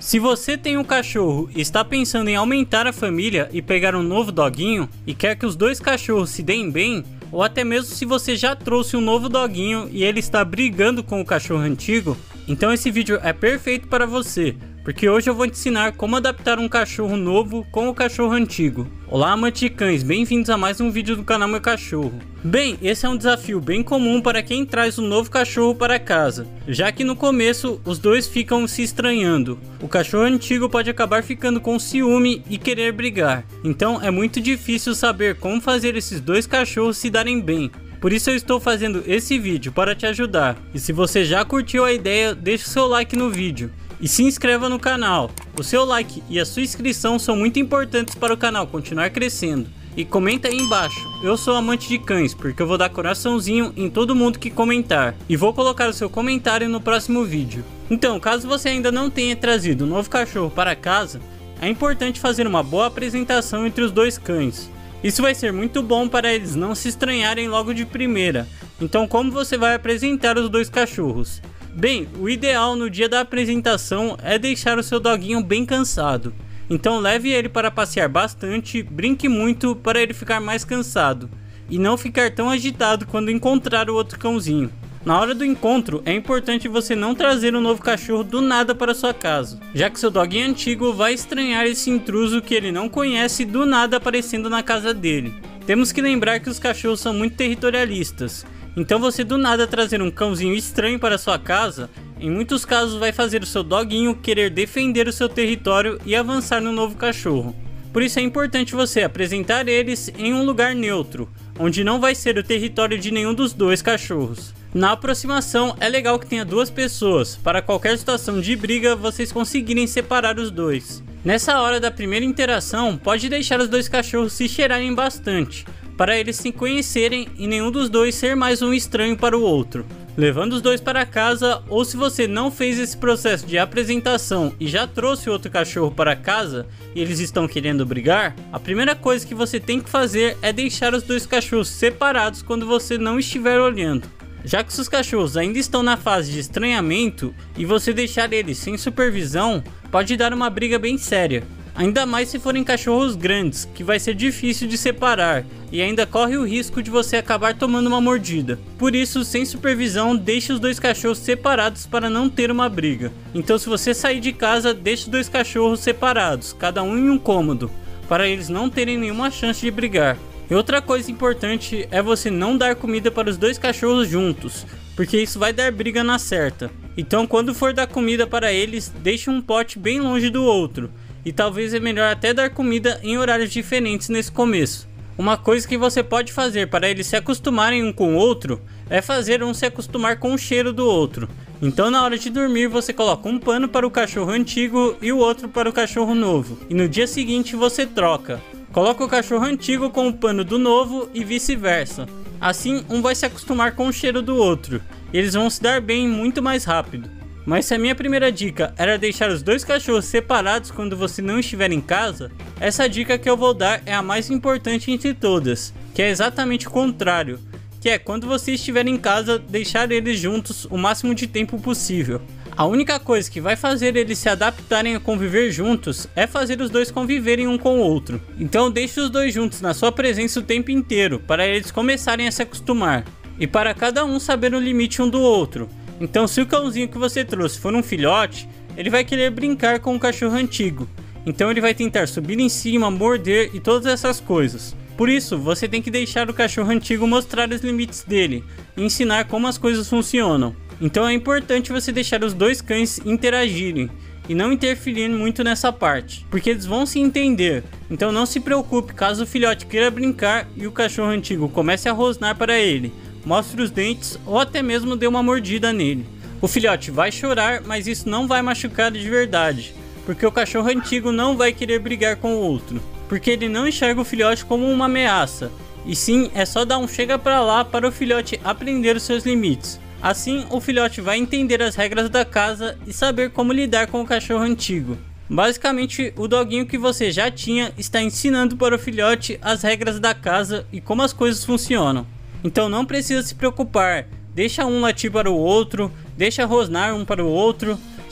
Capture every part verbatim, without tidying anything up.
Se você tem um cachorro e está pensando em aumentar a família e pegar um novo doguinho e quer que os dois cachorros se deem bem, ou até mesmo se você já trouxe um novo doguinho e ele está brigando com o cachorro antigo, então esse vídeo é perfeito para você, porque hoje eu vou te ensinar como adaptar um cachorro novo com o cachorro antigo. Olá amantes de cães, bem-vindos a mais um vídeo do canal Meu Cachorro. Bem, esse é um desafio bem comum para quem traz um novo cachorro para casa, já que no começo os dois ficam se estranhando. O cachorro antigo pode acabar ficando com ciúme e querer brigar, então é muito difícil saber como fazer esses dois cachorros se darem bem. Por isso eu estou fazendo esse vídeo para te ajudar. E se você já curtiu a ideia, deixe seu like no vídeo e se inscreva no canal. O seu like e a sua inscrição são muito importantes para o canal continuar crescendo. E comenta aí embaixo, eu sou amante de cães, porque eu vou dar coraçãozinho em todo mundo que comentar. E vou colocar o seu comentário no próximo vídeo. Então, caso você ainda não tenha trazido um novo cachorro para casa, é importante fazer uma boa apresentação entre os dois cães. Isso vai ser muito bom para eles não se estranharem logo de primeira. Então, como você vai apresentar os dois cachorros? Bem, o ideal no dia da apresentação é deixar o seu doguinho bem cansado. Então leve ele para passear bastante, brinque muito para ele ficar mais cansado e não ficar tão agitado quando encontrar o outro cãozinho. Na hora do encontro, é importante você não trazer um novo cachorro do nada para sua casa, já que seu doguinho antigo vai estranhar esse intruso que ele não conhece do nada aparecendo na casa dele. Temos que lembrar que os cachorros são muito territorialistas, então você do nada trazer um cãozinho estranho para sua casa, em muitos casos vai fazer o seu doguinho querer defender o seu território e avançar no novo cachorro. Por isso é importante você apresentar eles em um lugar neutro, onde não vai ser o território de nenhum dos dois cachorros. Na aproximação é legal que tenha duas pessoas, para qualquer situação de briga vocês conseguirem separar os dois. Nessa hora da primeira interação, pode deixar os dois cachorros se cheirarem bastante, para eles se conhecerem e nenhum dos dois ser mais um estranho para o outro. Levando os dois para casa, ou se você não fez esse processo de apresentação e já trouxe outro cachorro para casa e eles estão querendo brigar, a primeira coisa que você tem que fazer é deixar os dois cachorros separados quando você não estiver olhando. Já que seus cachorros ainda estão na fase de estranhamento e você deixar eles sem supervisão, pode dar uma briga bem séria. Ainda mais se forem cachorros grandes, que vai ser difícil de separar e ainda corre o risco de você acabar tomando uma mordida. Por isso, sem supervisão, deixe os dois cachorros separados para não ter uma briga. Então se você sair de casa, deixe os dois cachorros separados, cada um em um cômodo, para eles não terem nenhuma chance de brigar. E outra coisa importante é você não dar comida para os dois cachorros juntos, porque isso vai dar briga na certa. Então quando for dar comida para eles, deixe um pote bem longe do outro. E talvez é melhor até dar comida em horários diferentes nesse começo. Uma coisa que você pode fazer para eles se acostumarem um com o outro é fazer um se acostumar com o cheiro do outro. Então na hora de dormir você coloca um pano para o cachorro antigo e o outro para o cachorro novo. E no dia seguinte você troca. Coloca o cachorro antigo com o pano do novo e vice-versa. Assim um vai se acostumar com o cheiro do outro. E eles vão se dar bem muito mais rápido. Mas se a minha primeira dica era deixar os dois cachorros separados quando você não estiver em casa, essa dica que eu vou dar é a mais importante entre todas, que é exatamente o contrário, que é quando você estiver em casa, deixar eles juntos o máximo de tempo possível. A única coisa que vai fazer eles se adaptarem a conviver juntos é fazer os dois conviverem um com o outro. Então deixe os dois juntos na sua presença o tempo inteiro, para eles começarem a se acostumar, e para cada um saber o limite um do outro. Então se o cãozinho que você trouxe for um filhote, ele vai querer brincar com o cachorro antigo. Então ele vai tentar subir em cima, morder e todas essas coisas. Por isso, você tem que deixar o cachorro antigo mostrar os limites dele e ensinar como as coisas funcionam. Então é importante você deixar os dois cães interagirem e não interferir muito nessa parte, porque eles vão se entender. Então não se preocupe caso o filhote queira brincar e o cachorro antigo comece a rosnar para ele, mostre os dentes ou até mesmo dê uma mordida nele. O filhote vai chorar, mas isso não vai machucar de verdade, porque o cachorro antigo não vai querer brigar com o outro, porque ele não enxerga o filhote como uma ameaça, e sim é só dar um chega pra lá para o filhote aprender os seus limites. Assim o filhote vai entender as regras da casa e saber como lidar com o cachorro antigo. Basicamente, o doguinho que você já tinha está ensinando para o filhote as regras da casa e como as coisas funcionam. Então não precisa se preocupar, deixa um latir para o outro, deixa rosnar um para o outro,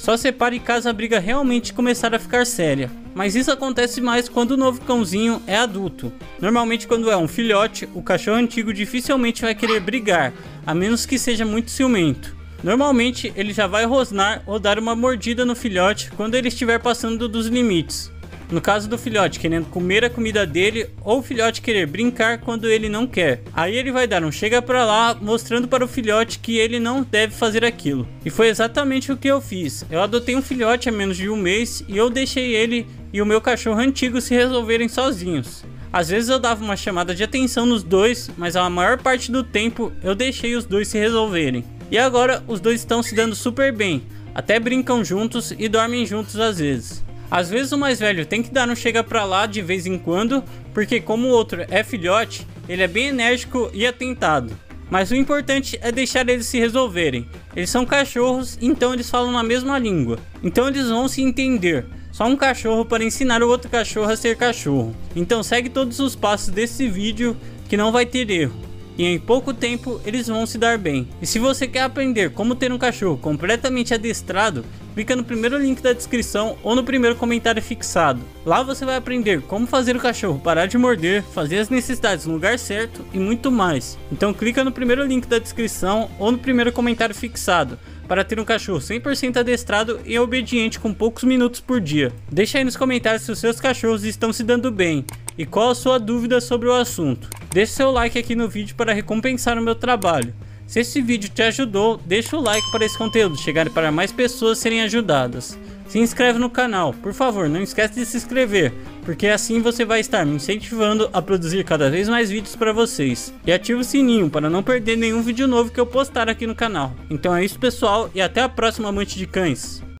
Só separe caso a briga realmente começar a ficar séria. Mas isso acontece mais quando o novo cãozinho é adulto. Normalmente quando é um filhote, o cachorro antigo dificilmente vai querer brigar, a menos que seja muito ciumento. Normalmente ele já vai rosnar ou dar uma mordida no filhote quando ele estiver passando dos limites. No caso do filhote querendo comer a comida dele, ou o filhote querer brincar quando ele não quer. Aí ele vai dar um chega pra lá, mostrando para o filhote que ele não deve fazer aquilo. E foi exatamente o que eu fiz. Eu adotei um filhote há menos de um mês e eu deixei ele e o meu cachorro antigo se resolverem sozinhos. Às vezes eu dava uma chamada de atenção nos dois, mas a maior parte do tempo eu deixei os dois se resolverem. E agora os dois estão se dando super bem, até brincam juntos e dormem juntos às vezes. Às vezes o mais velho tem que dar um chega pra lá de vez em quando, porque como o outro é filhote, ele é bem enérgico e atentado. Mas o importante é deixar eles se resolverem. Eles são cachorros, então eles falam a mesma língua. Então eles vão se entender. Só um cachorro para ensinar o outro cachorro a ser cachorro. Então segue todos os passos desse vídeo que não vai ter erro. E em pouco tempo eles vão se dar bem. E se você quer aprender como ter um cachorro completamente adestrado, clica no primeiro link da descrição ou no primeiro comentário fixado. Lá você vai aprender como fazer o cachorro parar de morder, fazer as necessidades no lugar certo e muito mais. Então clica no primeiro link da descrição ou no primeiro comentário fixado para ter um cachorro cem por cento adestrado e obediente com poucos minutos por dia. Deixa aí nos comentários se os seus cachorros estão se dando bem e qual a sua dúvida sobre o assunto. Deixe seu like aqui no vídeo para recompensar o meu trabalho. Se esse vídeo te ajudou, deixa o like para esse conteúdo chegar para mais pessoas serem ajudadas. Se inscreve no canal, por favor, não esquece de se inscrever, porque assim você vai estar me incentivando a produzir cada vez mais vídeos para vocês. E ativa o sininho para não perder nenhum vídeo novo que eu postar aqui no canal. Então é isso pessoal, e até a próxima, amante de cães.